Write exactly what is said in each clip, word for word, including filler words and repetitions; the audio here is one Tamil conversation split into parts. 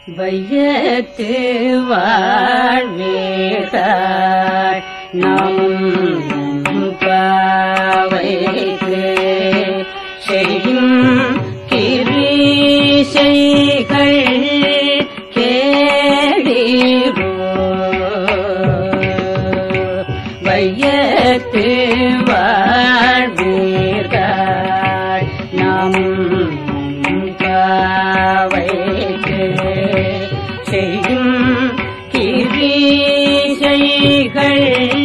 வையத்து வாழ்வீர்கள் நம் பாவைக்கு செய்யும் கிரீசைகள் கேளீரோ. வையத்து வாழ்வீர்கள் நம் பாவைக்கு செய்யும் கிரீசைகள்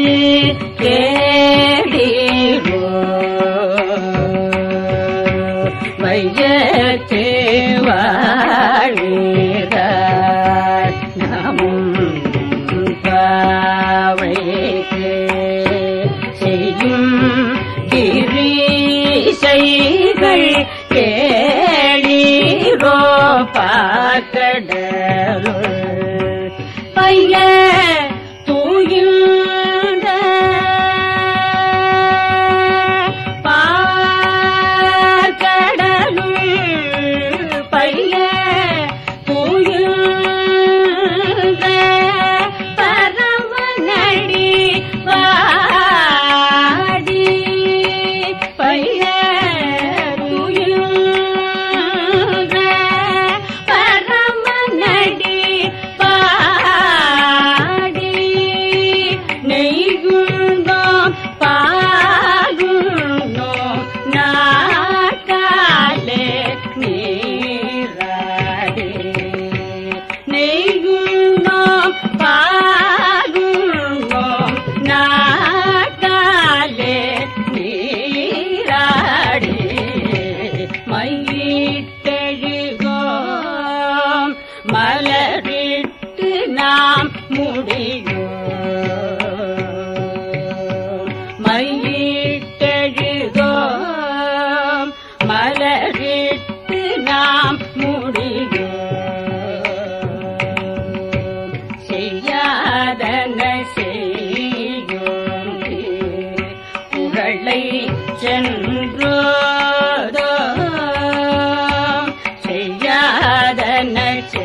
கேளீரோ. வையத்து வாழ்வீர்கள் நம் பாவைக்கு செய்யும் கிரீசைகள் கேளீரோ. பாக்கடலுள் பைய தூயில்த பார்க்கடலுள் பைய தூயில்த பரமநடி வாடி பைய மலரிட்டு நாம் முடியோம். மையிட்டெழுதோம் மலரிட்டு நாம் முடியோம். செய்யாதன செய்யோம் குரலை சென்றோதோம். செய்யாதன